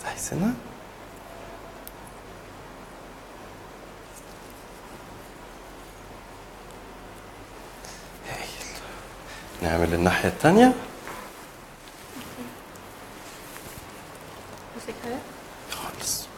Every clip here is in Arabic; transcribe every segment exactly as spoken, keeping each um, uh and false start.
بحيث هنا نعمل الناحية التانية. خالص.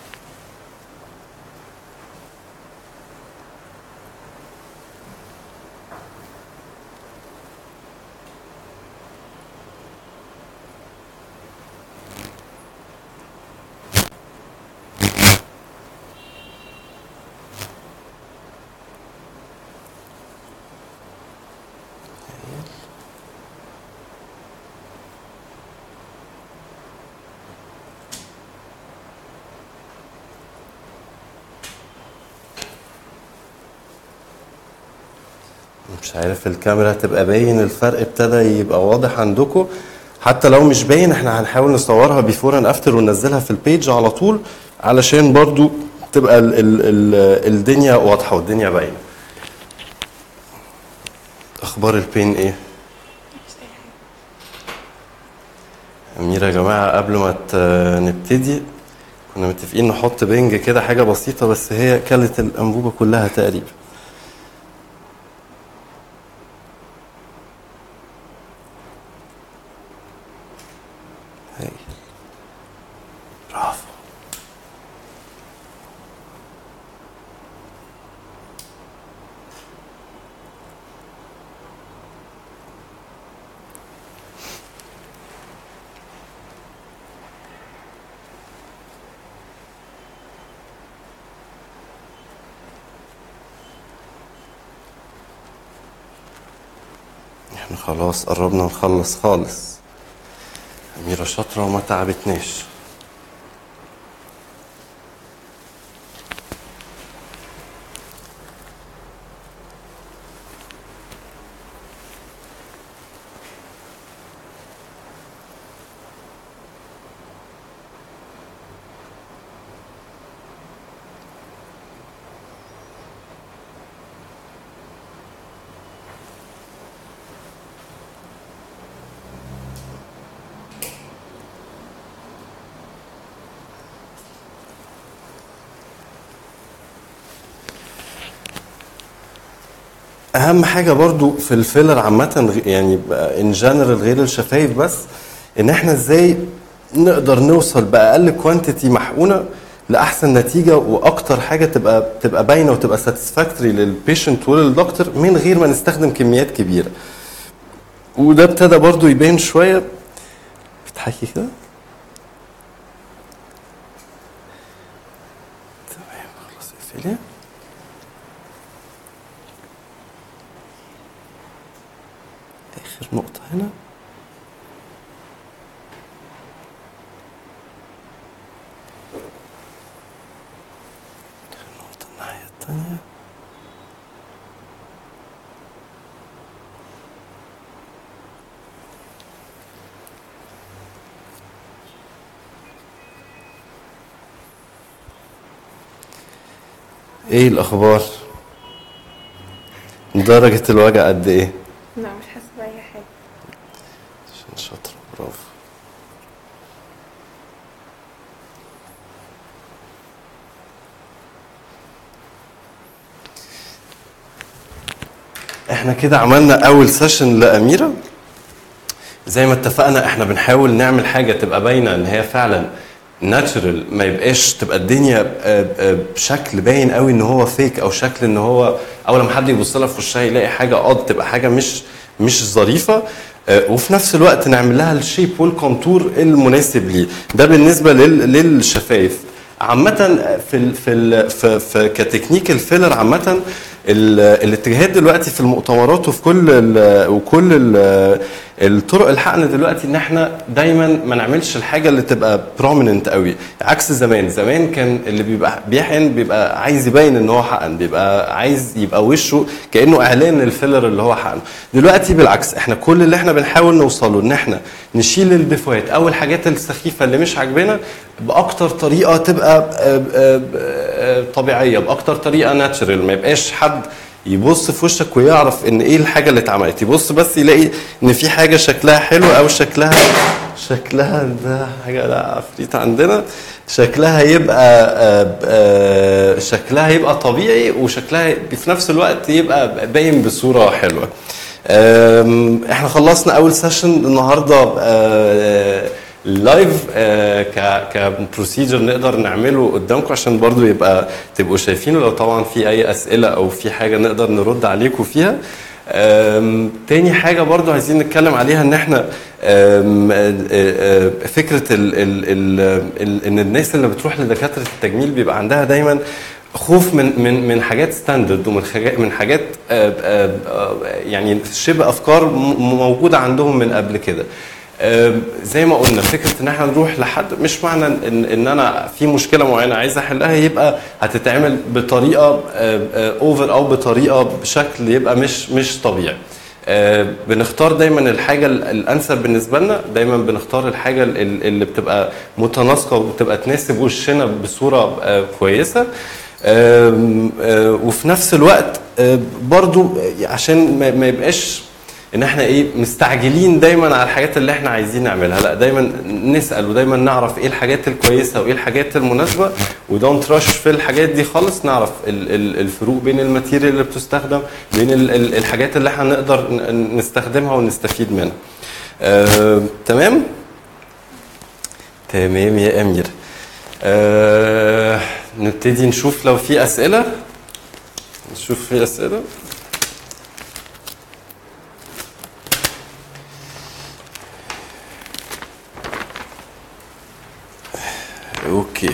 مش عارف الكاميرا هتبقى باين الفرق ابتدى يبقى واضح عندكم. حتى لو مش باين احنا هنحاول نصورها بيفور اند افتر وننزلها في البيج على طول علشان برضو تبقى ال ال ال الدنيا واضحه والدنيا باينه. اخبار البين ايه؟ أميرة يا جماعه قبل ما نبتدي كنا متفقين نحط بنج كده حاجه بسيطه بس هي كلت الانبوبه كلها تقريبا. برافو. احنا خلاص قربنا نخلص خالص. أميرة شاطرة وما تعبتناش. اهم حاجه برضو في الفيلر عامه يعني ان جنرال غير الشفايف بس ان احنا ازاي نقدر نوصل باقل كوانتيتي محقونه لاحسن نتيجه واكتر حاجه تبقى تبقى باينه وتبقى ساتسفاكتوري للبيشنت وللدكتور من غير ما نستخدم كميات كبيره. وده ابتدى برضو يبان شويه. بتحكي كده تمام. خلاص اقفلي. آخر نقطة هنا. آخر نقطة الناحية التانية. ايه الأخبار؟ درجة الوجع قد ايه؟ لا مش حاسة بأي حاجة. عشان شاطرة برافو. احنا كده عملنا أول سيشن لأميرة. زي ما اتفقنا احنا بنحاول نعمل حاجة تبقى باينة ان هي فعلا ناتشرال، ما يبقاش تبقى الدنيا بشكل باين قوي ان هو فيك او شكل ان هو اول ما حد يبص لها في وشها يلاقي حاجه اه تبقى حاجه مش مش ظريفه. وفي نفس الوقت نعمل لها الشيب والكونتور المناسب ليه. ده بالنسبه للشفايف. عامه في ال في ال في, في كتكنيك الفيلر عامه الاتجاهات دلوقتي في المؤتمرات وفي كل ال وكل ال الطرق الحقن دلوقتي ان احنا دايما ما نعملش الحاجه اللي تبقى بروميننت قوي عكس زمان. زمان كان اللي بيبقى بيحقن بيبقى عايز يبين ان هو حقن، بيبقى عايز يبقى وشه كانه اعلان للفيلر اللي هو حقن. دلوقتي بالعكس احنا كل اللي احنا بنحاول نوصله ان احنا نشيل الدفوات او الحاجات السخيفه اللي مش عاجبانا باكتر طريقه تبقى طبيعيه، باكتر طريقه ناتشرال، ما يبقاش حد يبص في وشك ويعرف ان ايه الحاجه اللي اتعملت، يبص بس يلاقي ان في حاجه شكلها حلو او شكلها شكلها ده حاجه لا عفريت عندنا. شكلها يبقى آه، آه، شكلها يبقى طبيعي، وشكلها في نفس الوقت يبقى باين بصوره حلوه. آم، احنا خلصنا اول سيشن النهارده آه، لايف آه، ك كبروسيجر نقدر نعمله قدامكم عشان برضو يبقى تبقوا شايفينه. لو طبعا في اي اسئله او في حاجه نقدر نرد عليكم فيها. آم، تاني حاجه برضو عايزين نتكلم عليها ان احنا آم، آه، آه، فكره ال ال ال ال ان الناس اللي بتروح لدكاتره التجميل بيبقى عندها دايما خوف من من من حاجات ستاندرد، ومن حاجات من حاجات آه، آه، آه، يعني شبه افكار م- موجوده عندهم من قبل كده. آه، زي ما قلنا فكره ان احنا نروح لحد مش معنى ان ان انا في مشكله معينه عايز احلها يبقى هتتعمل بطريقه اوفر او بطريقه بشكل يبقى مش مش طبيعي. آه، بنختار دايما الحاجه ال- الانسب بالنسبه لنا، دايما بنختار الحاجه ال- ال- اللي بتبقى متناسقه وبتبقى تناسب وشنا بصوره آه، كويسه. آم، آه، وفي نفس الوقت آه، برضو عشان ما ما يبقاش ان احنا ايه مستعجلين دايما على الحاجات اللي احنا عايزين نعملها، لا دايما نسال ودايما نعرف ايه الحاجات الكويسه وايه الحاجات المناسبه، ودونت رش في الحاجات دي خالص. نعرف ال- ال- الفروق بين الماتيريال اللي بتستخدم، بين ال- ال- الحاجات اللي احنا نقدر ن- نستخدمها ونستفيد منها. آه، تمام تمام يا امير. آه، نبتدي نشوف لو في اسئله. نشوف في اسئله. اوكي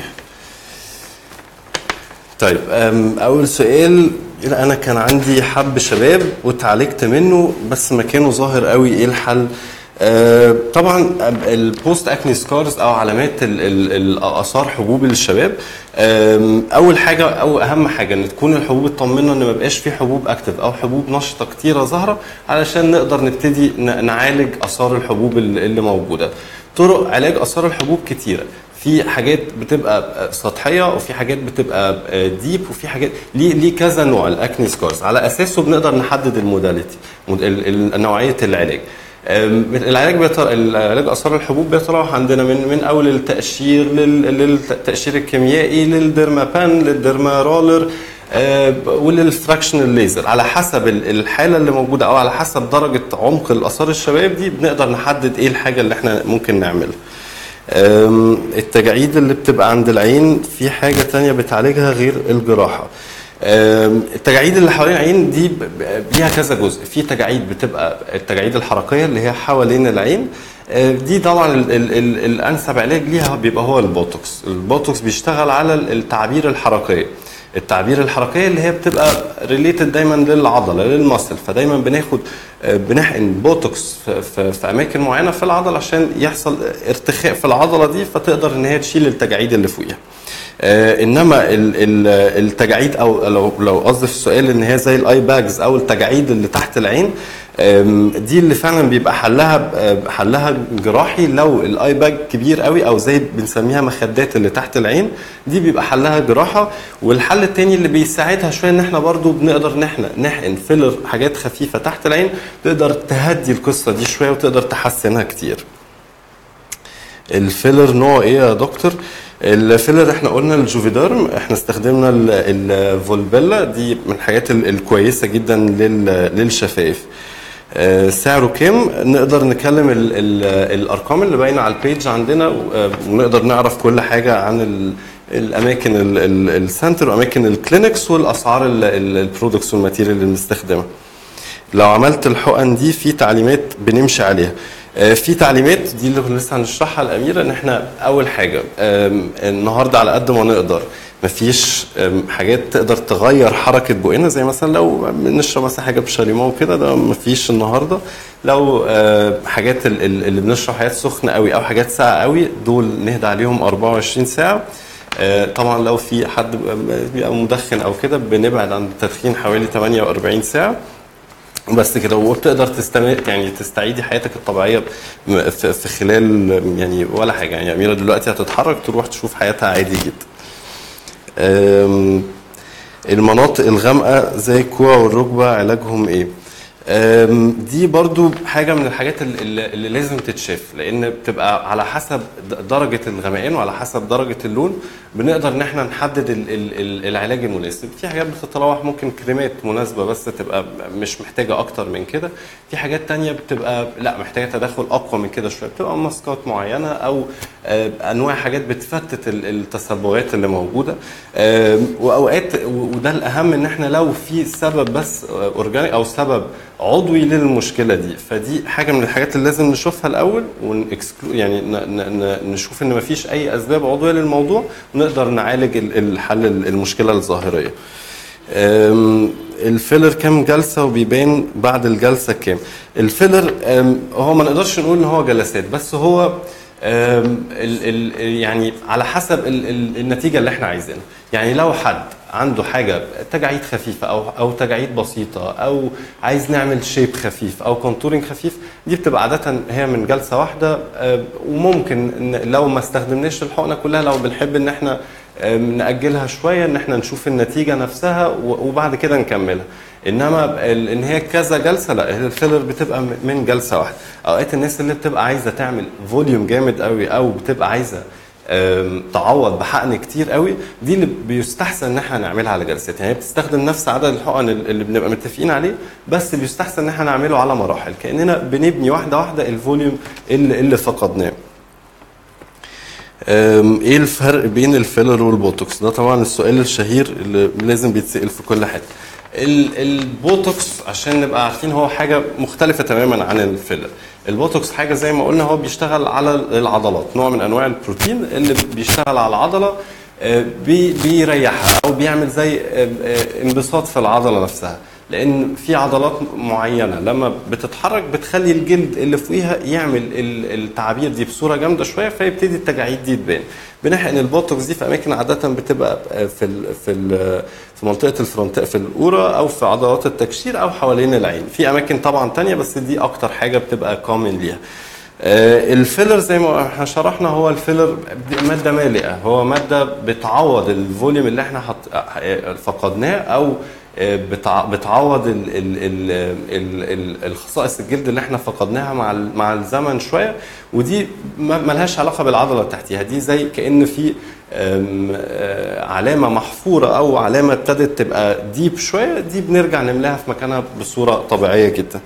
طيب. أم، اول سؤال، انا كان عندي حب شباب واتعالجت منه بس مكانه ظاهر قوي، ايه الحل؟ أه، طبعا البوست اكني سكارز او علامات ال- ال- الاثار حبوب الشباب، أم، اول حاجه او اهم حاجه ان تكون الحبوب اطمنا ان ما بقاش في حبوب اكتف او حبوب نشطه كتيره ظاهره، علشان نقدر نبتدي ن- نعالج اثار الحبوب اللي اللي موجوده. طرق علاج اثار الحبوب كتيره، في حاجات بتبقى سطحيه وفي حاجات بتبقى ديب وفي حاجات ليه ليه كذا نوع الاكني سكارز، على اساسه بنقدر نحدد الموداليتي نوعيه العلاج. أم، العلاج بيطلع العلاج اثار الحبوب بيتراوح عندنا من من اول التقشير لل- للتقشير الكيميائي للديرمابان للديرما رولر آه، وللفراكشنال ليزر، على حسب ال- الحاله اللي موجوده او على حسب درجه عمق الاثار الشباب دي بنقدر نحدد ايه الحاجه اللي احنا ممكن نعملها. أم، التجاعيد اللي بتبقى عند العين في حاجة تانية بتعالجها غير الجراحة. أم، التجاعيد اللي حوالين العين دي ب- ب- ليها كذا جزء. في تجاعيد بتبقى التجاعيد الحركية اللي هي حوالين العين، أه، دي طبعا ال ال ال الأنسب علاج ليها بيبقى هو البوتوكس. البوتوكس بيشتغل على التعبير الحركية، التعبير الحركيه اللي هي بتبقى ريليتد دايما للعضله للمسل، فدايما بناخد آه، بنحقن بوتوكس في, في, في اماكن معينه في العضله عشان يحصل ارتخاء في العضله دي، فتقدر ان هي تشيل التجاعيد اللي فوقيها. آه، انما ال- ال- التجاعيد او لو لو قصدي في السؤال ان هي زي الاي باجز او التجاعيد اللي تحت العين، آم، دي اللي فعلا بيبقى حلها آه، حلها جراحي. لو الاي باج كبير قوي او زي بنسميها مخدات اللي تحت العين، دي بيبقى حلها جراحه. والحل التاني اللي بيساعدها شويه ان احنا برضو بنقدر نحن نحقن فيلر حاجات خفيفه تحت العين، تقدر تهدي القصه دي شويه وتقدر تحسنها كتير. الفيلر نوع ايه يا دكتور؟ الفيلر احنا قلنا الجوفيدرم، احنا استخدمنا ال- الفولبيلا، دي من الحاجات ال- الكويسه جدا لل- للشفايف. آه، سعره كام؟ نقدر نكلم ال ال الارقام اللي باينه على البيج عندنا، آه، ونقدر نعرف كل حاجه عن ال الاماكن ال- ال- السنتر واماكن الكلينكس والاسعار ال- ال- البرودكتس والماتيريال اللي بنستخدمها. لو عملت الحقن دي في تعليمات بنمشي عليها. آه، في تعليمات دي اللي لسه هنشرحها الاميره، ان احنا اول حاجه آم، النهارده على قد ما نقدر مفيش آم، حاجات تقدر تغير حركه بقنا، زي مثلا لو بنشرب مثلا حاجه بشاليمو وكده، ده مفيش النهارده. لو آه، حاجات ال- ال- اللي بنشرب حاجات سخنه قوي او حاجات ساقعه قوي، دول نهدى عليهم أربعة وعشرين ساعه. آه، طبعا لو في حد بيبقى مدخن او كده بنبعد عن التدخين حوالي ثمانية وأربعين ساعه بس كده، وبتقدر تستمر يعني تستعيدي حياتك الطبيعيه في في خلال يعني ولا حاجه. يعني اميره دلوقتي هتتحرك تروح تشوف حياتها عادي جدا. أم، المناطق الغامقه زي الكوع والركبه علاجهم ايه؟ أم، دي برضو حاجة من الحاجات ال- ال- اللي لازم تتشاف، لأن بتبقى على حسب د- درجة الغمقان وعلى حسب درجة اللون بنقدر إن احنا نحدد ال- ال- ال- العلاج المناسب. في حاجات بتتراوح، ممكن كريمات مناسبة بس تبقى مش محتاجة أكتر من كده. في حاجات تانية بتبقى لا محتاجة تدخل أقوى من كده شوية، بتبقى ماسكات معينة أو آه، أنواع حاجات بتفتت ال- التسببات اللي موجودة. آم، وأوقات و- وده الأهم إن احنا لو في سبب بس أورجانيك أو سبب عضوي للمشكله دي، فدي حاجه من الحاجات اللي لازم نشوفها الاول ونكسكلو، يعني ن- ن- ن- نشوف ان مفيش اي اسباب عضويه للموضوع ونقدر نعالج ال- الحل المشكله الظاهريه. أم، الفيلر كام جلسه وبيبان بعد الجلسه كام؟ الفيلر أم، هو ما نقدرش نقول ان هو جلسات، بس هو أم، ال ال يعني على حسب ال ال النتيجه اللي احنا عايزينها. يعني لو حد عنده حاجه تجاعيد خفيفه او او تجاعيد بسيطه او عايز نعمل شيب خفيف او كونتورنج خفيف، دي بتبقى عاده هي من جلسه واحده. أم، وممكن إن لو ما استخدمناش الحقنه كلها، لو بنحب ان احنا أم، نأجلها شوية ان احنا نشوف النتيجة نفسها و- وبعد كده نكملها. انما ال- ان هي كذا جلسة لا، الفيلر بتبقى م- من جلسة واحدة. اوقات الناس اللي بتبقى عايزة تعمل فوليوم جامد قوي او بتبقى عايزة أم، تعوض بحقن كتير قوي، دي اللي بيستحسن ان احنا نعملها على جلسات. يعني هي بتستخدم نفس عدد الحقن اللي بنبقى متفقين عليه، بس بيستحسن ان احنا نعمله على مراحل، كاننا بنبني واحده واحده الفوليوم اللي اللي فقدناه. أم، ايه الفرق بين الفيلر والبوتوكس؟ ده طبعا السؤال الشهير اللي لازم بيتسأل في كل حته. ال- البوتوكس عشان نبقى عارفين هو حاجه مختلفه تماما عن الفيلر. البوتوكس حاجه زي ما قلنا هو بيشتغل على العضلات، نوع من انواع البروتين اللي بيشتغل على العضله، آه، بي- بيريحها او بيعمل زي آه، آه، انبساط في العضله نفسها، لان في عضلات معينه لما بتتحرك بتخلي الجلد اللي فوقيها يعمل ال- التعابير دي بصوره جامده شويه، فيبتدي التجاعيد دي تبان. بنحقن البوتوكس دي في اماكن عاده بتبقى في ال في ال في منطقه الفرونت في القوره او في عضلات التكشير او حوالين العين. في اماكن طبعا تانية بس دي اكتر حاجه بتبقى كومن ليها. آه، الفيلر زي ما احنا شرحنا، هو الفيلر ماده مالئه، هو ماده بتعوض الفوليوم اللي احنا حط آه، فقدناه، او آه، بتع- بتعوض ال ال ال ال ال الخصائص الجلد اللي احنا فقدناها مع ال- مع الزمن شويه. ودي ما ما لهاش علاقه بالعضله اللي تحتيها، دي زي كأن في آم، آه، علامه محفوره او علامه ابتدت تبقى ديب شويه، دي بنرجع نملاها في مكانها بصوره طبيعيه جدا.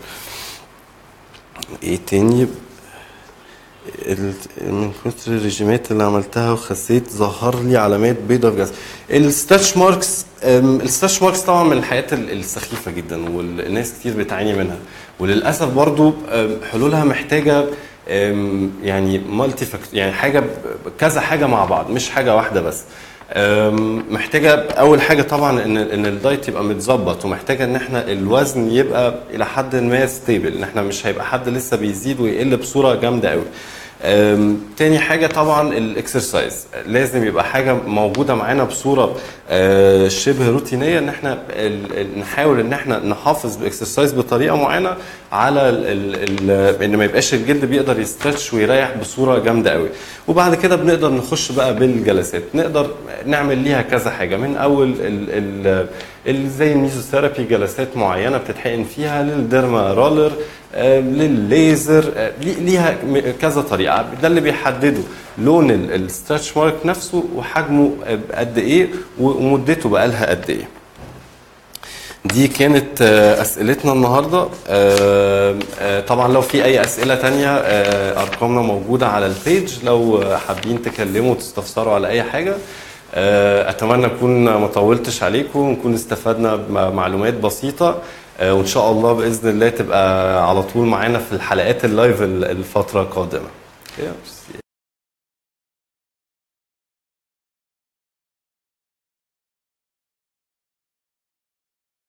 ايه تاني؟ ال- من كتر الرجيمات اللي عملتها وخسيت ظهر لي علامات بيضاء في جسمي. الستاتش ماركس، أم، الستاتش ماركس طبعا من الحاجات ال- السخيفه جدا والناس كتير بتعاني منها، وللاسف برضو أم، حلولها محتاجه أم، يعني مالتي فاكت، يعني حاجه ب- كذا حاجه مع بعض، مش حاجه واحده بس. أم، محتاجه اول حاجه طبعا ان ان الدايت يبقى متظبط، ومحتاجه ان احنا الوزن يبقى الى حد ما ستيبل، ان احنا مش هيبقى حد لسه بيزيد ويقل بصوره جامده قوي. أم، تاني حاجة طبعا الاكسرسايز، لازم يبقى حاجة موجودة معانا بصورة آه، شبه روتينية، ان احنا ال- ال- نحاول ان احنا نحافظ بالاكسرسايز بطريقة معينة على ال ال ال ان ما يبقاش الجلد بيقدر يسترتش ويريح بصورة جامدة قوي. وبعد كده بنقدر نخش بقى بالجلسات، نقدر نعمل ليها كذا حاجة، من اول ال ال ال زي الميزوثيرابي، جلسات معينة بتتحقن فيها، للديرما رولر، آه، للليزر، آه، لي- ليها م- كذا طريقه. ده اللي بيحدده لون الستريتش مارك نفسه وحجمه آه، قد ايه ومدته بقى لها قد ايه. دي كانت آه، اسئلتنا النهارده. آه، آه، طبعا لو في اي اسئله تانية آه، ارقامنا موجوده على البيج، لو آه، حابين تكلموا وتستفسروا على اي حاجه. آه، اتمنى اكون ما طولتش عليكم ونكون استفدنا بمعلومات بسيطه. آه، وان شاء الله باذن الله تبقى على طول معانا في الحلقات اللايف الفتره القادمه.